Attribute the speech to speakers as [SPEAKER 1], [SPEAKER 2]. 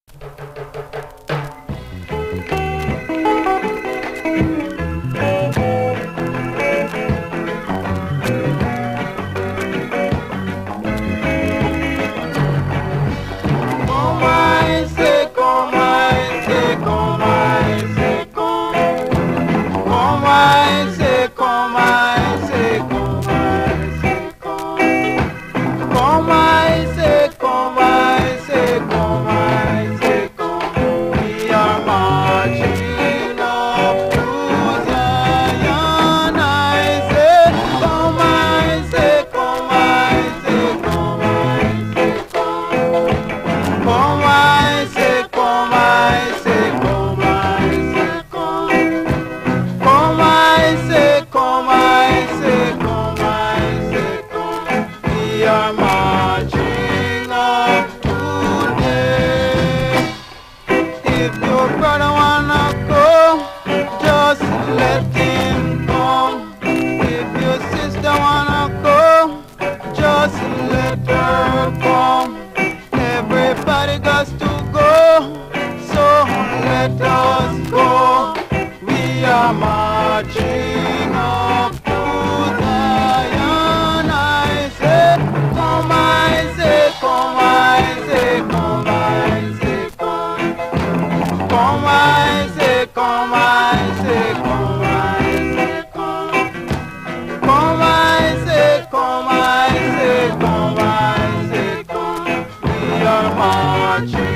[SPEAKER 1] Marching up to Zion, I say, come, I say, come, I say, come, I say, come. Come, I say, come, I say, come, I say, come. Come, I say, come, I say, come, I say, come. We are marching.